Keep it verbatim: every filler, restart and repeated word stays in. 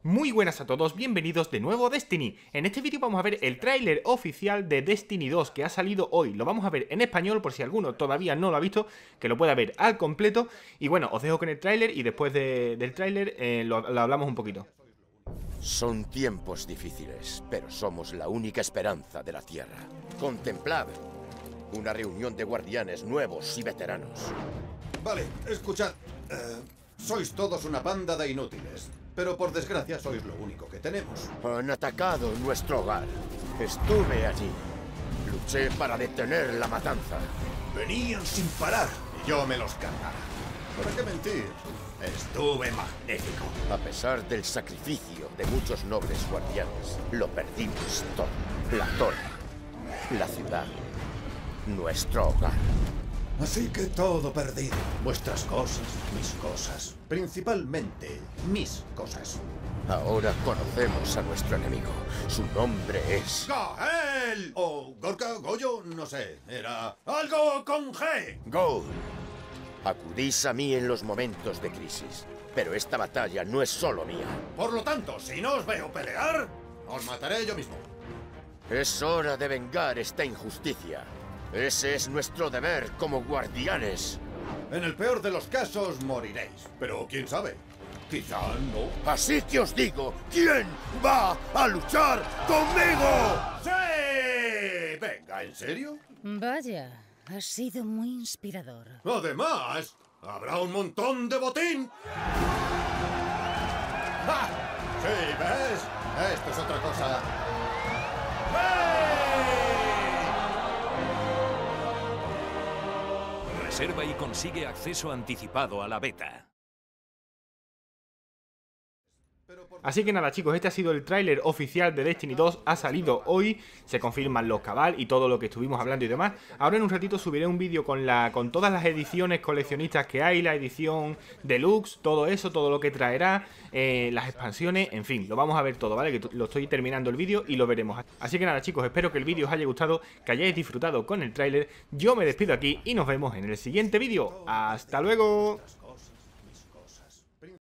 Muy buenas a todos, bienvenidos de nuevo a Destiny. En este vídeo vamos a ver el tráiler oficial de Destiny dos que ha salido hoy. Lo vamos a ver en español por si alguno todavía no lo ha visto, que lo pueda ver al completo. Y bueno, os dejo con el tráiler y después de, del tráiler eh, lo, lo hablamos un poquito. Son tiempos difíciles, pero somos la única esperanza de la Tierra. Contemplad una reunión de guardianes nuevos y veteranos. Vale, escuchad. Eh, sois todos una banda de inútiles, pero por desgracia sois lo único que tenemos. Han atacado nuestro hogar. Estuve allí. Luché para detener la matanza. Venían sin parar y yo me los cargara. ¿Para qué mentir? Estuve magnífico. A pesar del sacrificio de muchos nobles guardianes, lo perdimos todo. La torre, la ciudad, nuestro hogar. Así que todo perdido. Vuestras cosas, mis cosas. Principalmente, mis cosas. Ahora conocemos a nuestro enemigo. Su nombre es... ¡Gael! O Gorka, Goyo, no sé. Era algo con G. Gold. Acudís a mí en los momentos de crisis, pero esta batalla no es solo mía. Por lo tanto, si no os veo pelear, os mataré yo mismo. Es hora de vengar esta injusticia. Ese es nuestro deber como guardianes. En el peor de los casos, moriréis. Pero quién sabe, quizá no. Así que os digo, ¿quién va a luchar conmigo? ¡Sí! Venga, ¿en serio? Vaya, ha sido muy inspirador. Además, habrá un montón de botín. ¡Ja! Sí, ¿ves? Esto es otra cosa. Reserva y consigue acceso anticipado a la beta. Así que nada chicos, este ha sido el tráiler oficial de Destiny dos, ha salido hoy, se confirman los cabal y todo lo que estuvimos hablando y demás. Ahora en un ratito subiré un vídeo con la con todas las ediciones coleccionistas que hay, la edición deluxe, todo eso, todo lo que traerá, eh, las expansiones, en fin, lo vamos a ver todo, ¿vale? Que lo estoy terminando el vídeo y lo veremos. Así que nada chicos, espero que el vídeo os haya gustado, que hayáis disfrutado con el tráiler. Yo me despido aquí y nos vemos en el siguiente vídeo. ¡Hasta luego!